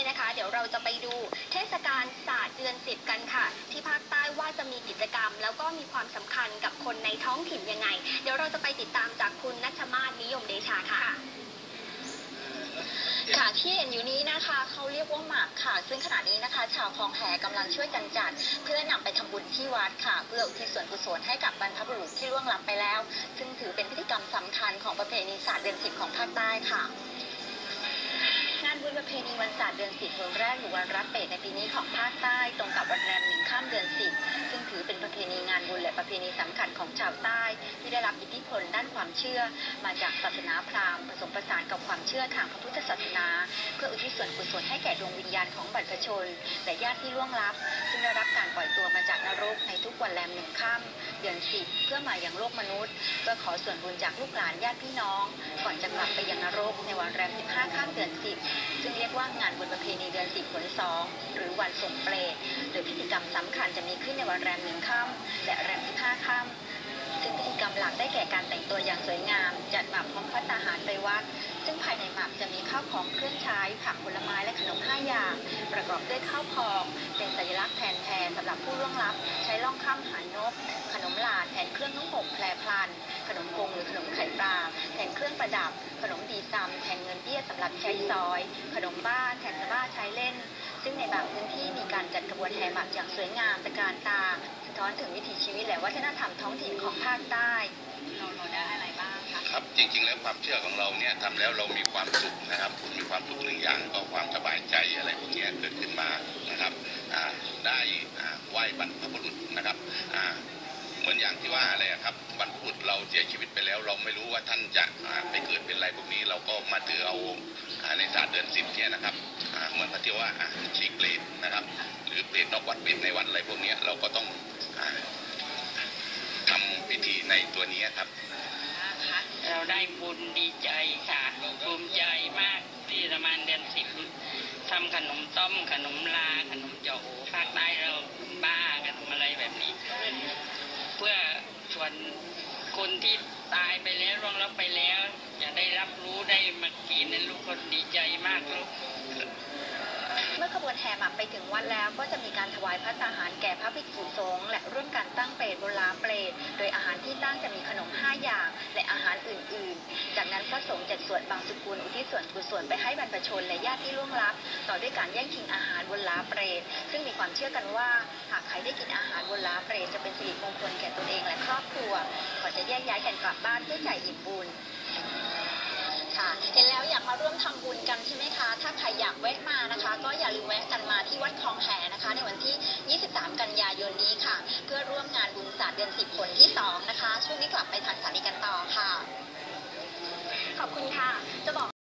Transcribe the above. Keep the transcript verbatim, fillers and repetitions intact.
นะคะเดี๋ยวเราจะไปดูเทศกาลศาสตร์เดือนสิบกันค่ะที่ภาคใต้ว่าจะมีกิจกรรมแล้วก็มีความสำคัญกับคนในท้องถิ่นยังไงเดี๋ยวเราจะไปติดตามจากคุณณัชมาศนิยมเดชาค่ะค่ะที่เห็นอยู่นี้นะคะเขาเรียกว่าหมากค่ะซึ่งขณะนี้นะคะชาวคลองแหกำลังช่วยกันจัดเพื่อนำไปทำบุญที่วัดค่ะเพื่ออุทิศส่วนกุศลให้กับบรรพบุรุษที่ล่วงลับไปแล้วซึ่งถือเป็นพิธีกรรมสำคัญของประเพณีศาสตร์เดือนสิบของภาคใต้ค่ะงานบุญประเพณีวันศาสตร์เดือนสิบวันแรกหรือวันรับเปรตในปีนี้ของภาคใต้ตรงกับวันแรมหนึ่งค่ำเดือนสิบซึ่งถือเป็นประเพณีงานบุญและประเพณีสำคัญของชาวใต้ที่ได้รับอิทธิพลด้านความเชื่อมาจากศาสนาพราหมณ์ผสมผสานกับความเชื่อทางพระพุทธศาสนาเพื่ออุทิศส่วนกุศลให้แก่ดวงวิญญาณของบรรพชนและญาติที่ล่วงลับซึ่งได้รับการปล่อยตัวมาจากนรกในทุกวันแรมหนึ่งค่ำเดือนสิบเพื่อมายังโลกมนุษย์เพื่อขอส่วนบุญจากลูกหลานญาติพี่น้องก่อนจะกลับไปยังนรกในวันแรมสิบห้าค่ำเดือนสิบซึ่งเรียกว่างานบุญประเพณีเดือนสิบผลสองหรือวันส่งเปรตโดยพิธีกรรมสำคัญจะมีขึ้นในวันแรมหนึ่งค่ำและแรมสิบห้าค่ำซึ่งพิธีกรรมหลักได้แก่การแต่งตัวอย่างสวยงามจัดหมากพร้อมภัตตาหารไปวัดซึ่งภายในหมากจะมีข้าวของเครื่องใช้ผักผลไม้และขนมห้าอย่างประกอบด้วยข้าวพองเป็นสัญลักษณ์แทนแทนสำหรับผู้ล่วงลับใช้ล่องข้ามหานกขนมหลาดแทนเครื่องนุ่งห่มแพรพลันขนมกงหรือขนมไข่ปลาแทนเครื่องประดับขนมดีซัมแทนเงินเบี้ยสำหรับใช้ซอยขนมบ้าแทนบ้าใช้เล่นซึ่งในบางพื้นที่มีการจัดกระบวนแห่หมากอย่างสวยงามตระการตาสะท้อนถึงวิถีชีวิตและวัฒนธรรมท้องถิ่นของภาคใต้เราเราได้อะไรบ้างคะครับจริงๆแล้วความเชื่อของเราเนี่ยทำแล้วเรามีความสุขนะครับมีความสุขหนึ่งอย่างก็ความสบายใจอะไรพวกนี้เกิดขึ้นมานะครับได้ไหว้บรรพบุรุษนะครับเหมือนอย่างที่ว่าอะไรครับบรรพบุรุษเราเสียชีวิตไปแล้วเราไม่รู้ว่าท่านจะไปเกิดเป็นอะไรพวกนี้เราก็มาถือเอาในศาสตร์เดือนสิบเนี่ยนะครับเหมือนที่ว่าชีเปรตนะครับหรือเปรตนอกวัดเปรตในวัดอะไรพวกนี้เราก็ต้องทำพิธีในตัวนี้ครับเราได้บุญดีใจค่ะภูมิใจมากที่ประมาณเดือนสิบทำขนมต้มขนมลาขนมเจาะหูภาคใต้เราบ้ากันอะไรแบบนี้เพื่อส่วนคนที่ตายไปแล้วร่วงลับไปแล้วจะได้รับรู้ได้มากินนั้นลูกคนดีใจมากลูกเมื่อขบวนแห่หมากไปถึงวัดแล้วก็จะมีการถวายภัตตาหารแก่พระภิกษุสงฆ์และร่วมกันตั้งเปรตบนลาเปรตโดยอาหารที่ตั้งจะมีขนมห้าอย่างและอาหารอื่นๆจากนั้นพระสงฆ์จัดสวดบางสกุลอุทิศส่วนกุศลไปให้บรรพชนและญาติที่ล่วงลับต่อด้วยการแย่งชิงอาหารบนลาเปรตซึ่งมีความเชื่อกันว่าหากใครได้กินอาหารบนลาเปรตจะเป็นสิริมงคลแก่ตนเองและครอบครัวก่อนจะแยกย้ายกันกลับบ้านเพื่อจ่ายอิ่มบุญค่ะเห็นแล้วอยากมาร่วมทำบุญกันใช่ไหมคะถ้าใครอยากแวะมานะคะก็อย่าลืมแวะกันมาที่วัดคลองแหนะคะในวันที่ยี่สิบสามกันยายนนี้ค่ะเพื่อร่วมงานบุญศาสตร์เดือนสิบผลที่สองนะคะช่วงนี้กลับไปทางสถานีกันต่อ